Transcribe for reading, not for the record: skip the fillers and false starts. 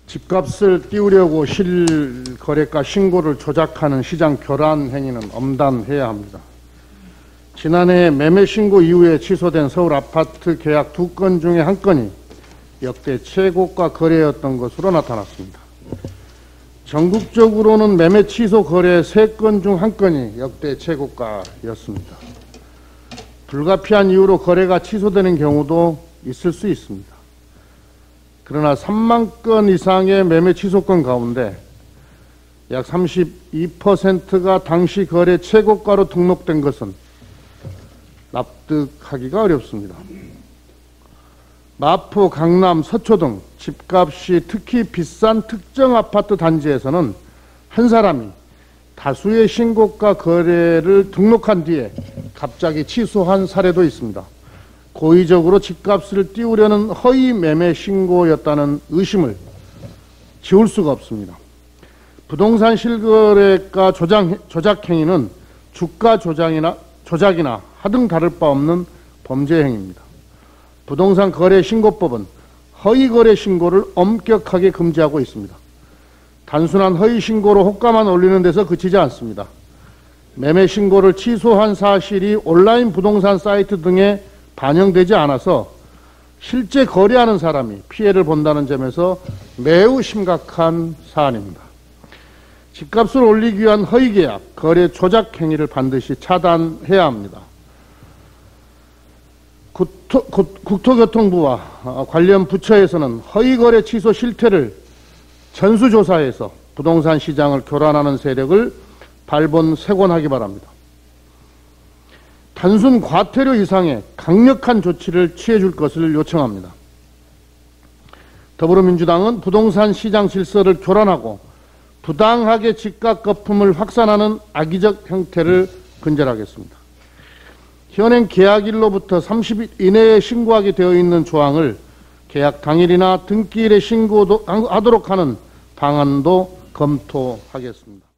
집값을 띄우려고 실거래가 신고를 조작하는 시장 교란 행위는 엄단해야 합니다. 지난해 매매 신고 이후에 취소된 서울 아파트 계약 2건 중에 1건이 역대 최고가 거래였던 것으로 나타났습니다. 전국적으로는 매매 취소 거래 3건 중 1건이 역대 최고가였습니다. 불가피한 이유로 거래가 취소되는 경우도 있을 수 있습니다. 그러나 3만 건 이상의 매매 취소건 가운데 약 32%가 당시 거래 최고가로 등록된 것은 납득하기가 어렵습니다. 마포, 강남, 서초 등 집값이 특히 비싼 특정 아파트 단지에서는 한 사람이 다수의 신고가 거래를 등록한 뒤에 갑자기 취소한 사례도 있습니다. 고의적으로 집값을 띄우려는 허위 매매 신고였다는 의심을 지울 수가 없습니다. 부동산 실거래가 조작 행위는 주가 조작이나 하등 다를 바 없는 범죄 행위입니다. 부동산 거래 신고법은 허위 거래 신고를 엄격하게 금지하고 있습니다. 단순한 허위 신고로 호가만 올리는 데서 그치지 않습니다. 매매 신고를 취소한 사실이 온라인 부동산 사이트 등에 반영되지 않아서 실제 거래하는 사람이 피해를 본다는 점에서 매우 심각한 사안입니다. 집값을 올리기 위한 허위 계약, 거래 조작 행위를 반드시 차단해야 합니다. 국토교통부와 관련 부처에서는 허위 거래 취소 실태를 전수조사해서 부동산 시장을 교란하는 세력을 발본색원하기 바랍니다. 단순 과태료 이상의 강력한 조치를 취해줄 것을 요청합니다. 더불어민주당은 부동산 시장 질서를 교란하고 부당하게 집값 거품을 확산하는 악의적 형태를 근절하겠습니다. 현행 계약일로부터 30일 이내에 신고하게 되어 있는 조항을 계약 당일이나 등기일에 신고하도록 하는 방안도 검토하겠습니다.